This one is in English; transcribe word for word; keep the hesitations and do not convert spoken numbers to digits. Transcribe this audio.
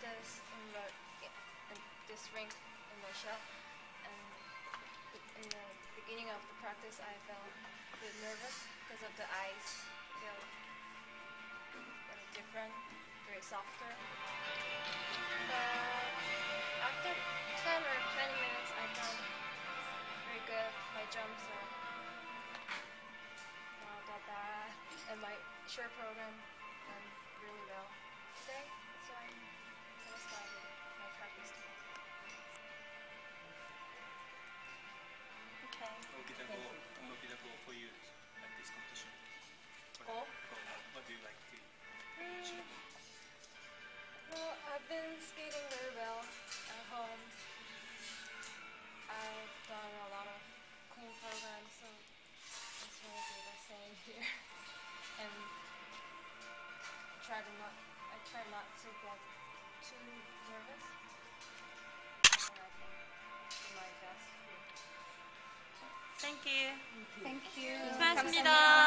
practice in, the, in this rink in Russia, and in the beginning of the practice I felt a bit nervous because of the ice feel very different, very softer. But after ten or twenty minutes I felt very good. My jumps are not that bad, and my short program went really well today, so I'm satisfied with my practice today. Okay. What would be the goal? What would be the goal for you at this competition? Goal? Goal. What do you like to achieve? Well, I've been skating very well at home. I've done a lot of clean programs, so I just want to do the same here. And try to not, I try not to get too nervous. And then I can do my best here. Thank you. Thank you. 수고하셨습니다.